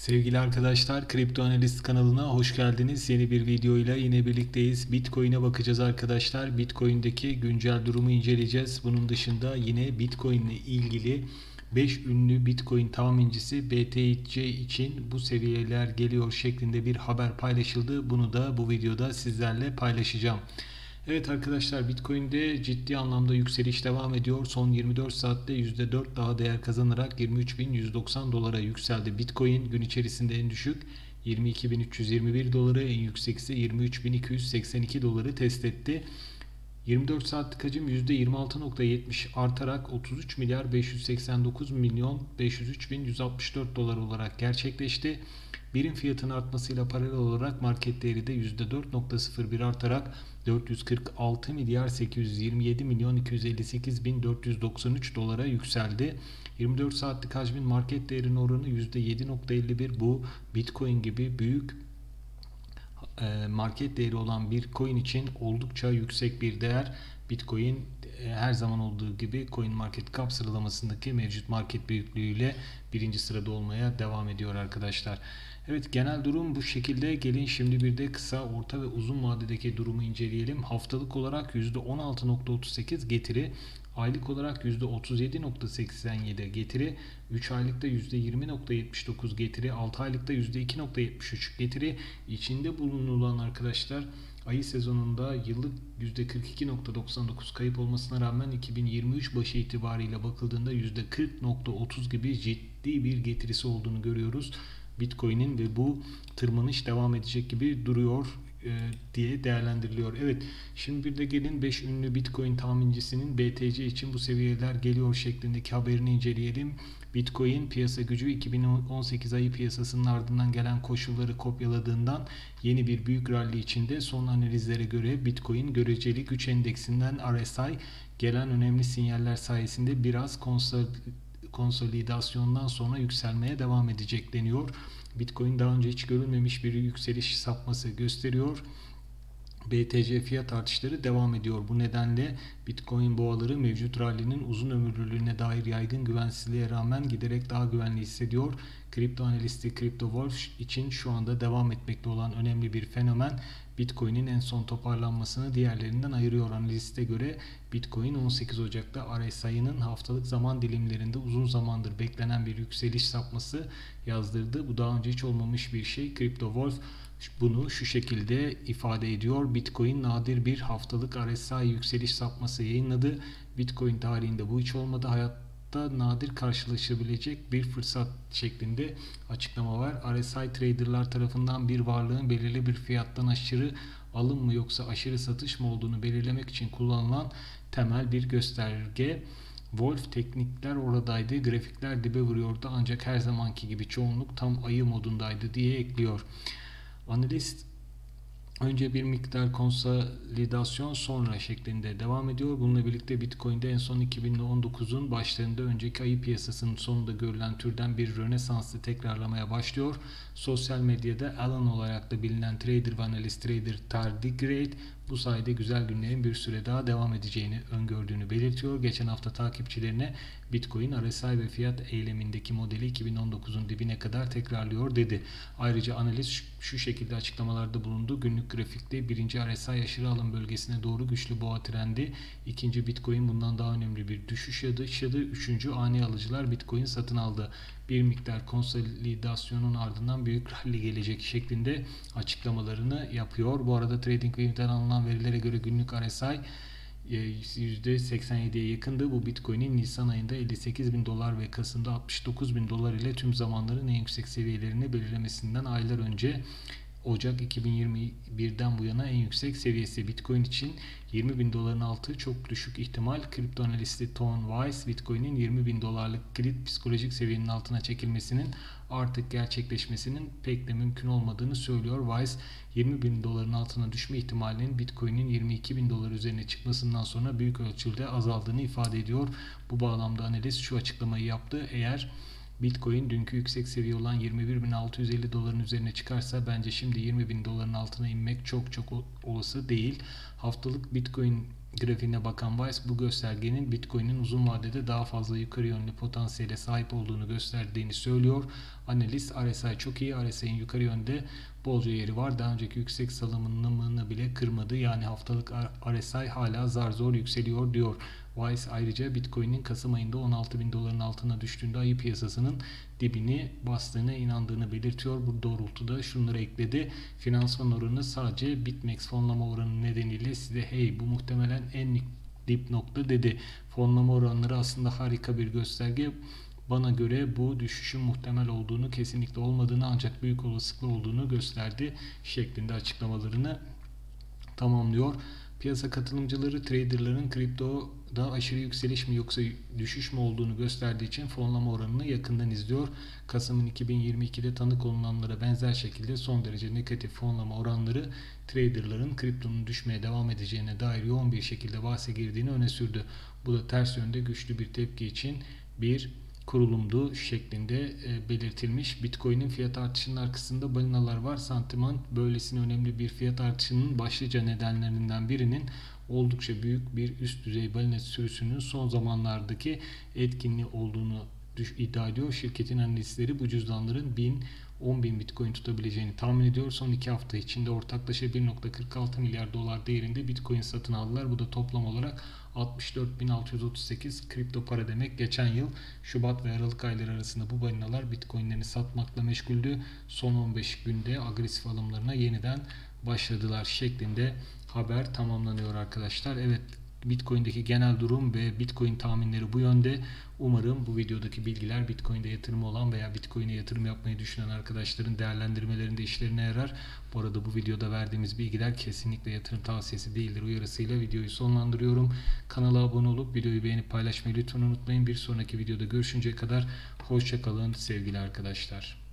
Sevgili arkadaşlar, Kripto Analist kanalına hoş geldiniz. Yeni bir videoyla yine birlikteyiz. Bitcoin'e bakacağız arkadaşlar. Bitcoin'deki güncel durumu inceleyeceğiz. Bunun dışında yine Bitcoin ile ilgili 5 ünlü Bitcoin tahmincisi BTC için bu seviyeler geliyor şeklinde bir haber paylaşıldı. Bunu da bu videoda sizlerle paylaşacağım. Evet arkadaşlar, Bitcoin'de ciddi anlamda yükseliş devam ediyor. Son 24 saatte %4 daha değer kazanarak 23.190 dolara yükseldi. Bitcoin gün içerisinde en düşük 22.321 doları, en yüksek ise 23.282 doları test etti. 24 saatlik hacim %26.70 artarak 33 milyar 589 milyon 503 bin 164 dolar olarak gerçekleşti. Birim fiyatın artmasıyla paralel olarak market değeri de %4.01 artarak 446 milyar 827 milyon 258 bin 493 dolara yükseldi. 24 saatlik hacmin market değerinin oranı %7.51. Bu Bitcoin gibi büyük market değeri olan bir coin için oldukça yüksek bir değer. Bitcoin her zaman olduğu gibi CoinMarketCap sıralamasındaki mevcut market büyüklüğüyle birinci sırada olmaya devam ediyor arkadaşlar. Evet, genel durum bu şekilde. Gelin şimdi bir de kısa, orta ve uzun vadedeki durumu inceleyelim. Haftalık olarak %16.38 getiri, aylık olarak %37.87 getiri, 3 aylıkta %20.79 getiri, 6 aylıkta %2.73 getiri. İçinde bulunulan arkadaşlar ayı sezonunda yıllık %42.99 kayıp olmasına rağmen 2023 başı itibariyle bakıldığında %40.30 gibi ciddi bir getirisi olduğunu görüyoruz Bitcoin'in ve bu tırmanış devam edecek gibi duruyor diye değerlendiriliyor. Evet, şimdi bir de gelin 5 ünlü Bitcoin tahmincisinin BTC için bu seviyeler geliyor şeklindeki haberini inceleyelim. Bitcoin piyasa gücü 2018 ayı piyasasının ardından gelen koşulları kopyaladığından yeni bir büyük rally içinde. Son analizlere göre Bitcoin göreceli güç endeksinden RSI gelen önemli sinyaller sayesinde biraz konsolidasyondan sonra yükselmeye devam edecek deniyor. Bitcoin daha önce hiç görülmemiş bir yükseliş sapması gösteriyor. BTC fiyat artışları devam ediyor. Bu nedenle Bitcoin boğaları mevcut rally'nin uzun ömürlülüğüne dair yaygın güvensizliğe rağmen giderek daha güvenli hissediyor. Kripto analisti CryptoWolf için şu anda devam etmekte olan önemli bir fenomen Bitcoin'in en son toparlanmasını diğerlerinden ayırıyor. Analiste göre Bitcoin 18 Ocak'ta RSI'nin haftalık zaman dilimlerinde uzun zamandır beklenen bir yükseliş sapması yazdırdı. Bu daha önce hiç olmamış bir şey. CryptoWolf bunu şu şekilde ifade ediyor. Bitcoin nadir bir haftalık RSI yükseliş sapması yayınladı. Bitcoin tarihinde bu hiç olmadı. Hayatta nadir karşılaşabilecek bir fırsat şeklinde açıklama var. RSI traderlar tarafından bir varlığın belirli bir fiyattan aşırı alım mı yoksa aşırı satış mı olduğunu belirlemek için kullanılan temel bir gösterge. Wolf teknikler oradaydı, grafikler dibe vuruyordu ancak her zamanki gibi çoğunluk tam ayı modundaydı diye ekliyor. Analist önce bir miktar konsolidasyon sonra şeklinde devam ediyor. Bununla birlikte Bitcoin'de en son 2019'un başlarında önceki ayı piyasasının sonunda görülen türden bir rönesansı tekrarlamaya başlıyor. Sosyal medyada Alan olarak da bilinen trader ve analist trader Tardigrade bu sayede güzel günlerin bir süre daha devam edeceğini öngördüğünü belirtiyor. Geçen hafta takipçilerine Bitcoin RSI ve fiyat eylemindeki modeli 2019'un dibine kadar tekrarlıyor dedi. Ayrıca analist şu şekilde açıklamalarda bulundu. Günlük grafikte birinci RSI aşırı alım bölgesine doğru güçlü boğa trendi. İkinci Bitcoin bundan daha önemli bir düşüş yaşadı. Üçüncü ani alıcılar Bitcoin satın aldı. Bir miktar konsolidasyonun ardından büyük rally gelecek şeklinde açıklamalarını yapıyor. Bu arada TradingView'den alınan verilere göre günlük RSI %87'ye yakındı. Bu Bitcoin'in Nisan ayında 58 bin dolar ve Kasım'da 69 bin dolar ile tüm zamanların en yüksek seviyelerini belirlemesinden aylar önce. Ocak 2021'den bu yana en yüksek seviyesi. Bitcoin için 20 bin doların altı çok düşük ihtimal. Kripto analisti Tom Weiss, Bitcoin'in 20 bin dolarlık kilit psikolojik seviyenin altına çekilmesinin artık gerçekleşmesinin pek de mümkün olmadığını söylüyor. Weiss, 20 bin doların altına düşme ihtimalinin Bitcoin'in 22 bin dolar üzerine çıkmasından sonra büyük ölçüde azaldığını ifade ediyor. Bu bağlamda analist şu açıklamayı yaptı. Eğer Bitcoin dünkü yüksek seviye olan 21.650 doların üzerine çıkarsa bence şimdi 20.000 doların altına inmek çok olası değil. Haftalık Bitcoin grafiğine bakan Weiss bu göstergenin Bitcoin'in uzun vadede daha fazla yukarı yönlü potansiyele sahip olduğunu gösterdiğini söylüyor. Analist RSI çok iyi. RSI'nin yukarı yönde bolca yeri var. Daha önceki yüksek salımını bile kırmadı. Yani haftalık RSI hala zar zor yükseliyor diyor. Weiss ayrıca Bitcoin'in Kasım ayında 16.000 doların altına düştüğünde ayı piyasasının dibini bastığına inandığını belirtiyor. Bu doğrultuda şunları ekledi. Finansman oranı sadece BitMEX fonlama oranı nedeniyle size hey bu muhtemelen en dip nokta dedi. Fonlama oranları aslında harika bir gösterge. Bana göre bu düşüşün muhtemel olduğunu, kesinlikle olmadığını ancak büyük olasılıkla olduğunu gösterdi şeklinde açıklamalarını tamamlıyor. Piyasa katılımcıları traderların kriptoda aşırı yükseliş mi yoksa düşüş mü olduğunu gösterdiği için fonlama oranını yakından izliyor. Kasım'ın 2022'de tanık olunanlara benzer şekilde son derece negatif fonlama oranları traderların kriptonun düşmeye devam edeceğine dair yoğun bir şekilde bahse girdiğini öne sürdü. Bu da ters yönde güçlü bir tepki için bir kurulumdu şeklinde belirtilmiş. Bitcoin'in fiyat artışının arkasında balinalar var. Sentiment böylesine önemli bir fiyat artışının başlıca nedenlerinden birinin oldukça büyük bir üst düzey balina sürüsünün son zamanlardaki etkinliği olduğunu iddia ediyor. Şirketin analistleri bu cüzdanların 10.000 Bitcoin tutabileceğini tahmin ediyor. Son 2 hafta içinde ortaklaşa 1.46 milyar dolar değerinde Bitcoin satın aldılar. Bu da toplam olarak 64.638 kripto para demek. Geçen yıl Şubat ve Aralık ayları arasında bu balinalar Bitcoin'lerini satmakla meşguldü. Son 15 günde agresif alımlarına yeniden başladılar şeklinde haber tamamlanıyor arkadaşlar. Evet, Bitcoin'deki genel durum ve Bitcoin tahminleri bu yönde. Umarım bu videodaki bilgiler Bitcoin'de yatırımı olan veya Bitcoin'e yatırım yapmayı düşünen arkadaşların değerlendirmelerinde işlerine yarar. Bu arada bu videoda verdiğimiz bilgiler kesinlikle yatırım tavsiyesi değildir uyarısıyla videoyu sonlandırıyorum. Kanala abone olup videoyu beğenip paylaşmayı lütfen unutmayın. Bir sonraki videoda görüşünceye kadar hoşça kalın sevgili arkadaşlar.